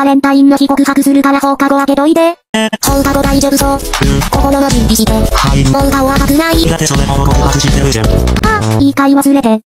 バレンタインの日告白するから放課後開けといて。放課後大丈夫そう。心の準備して。 入る。 放課後赤くない。 だってそれも告白してるじゃん。 あ、いい回忘れて。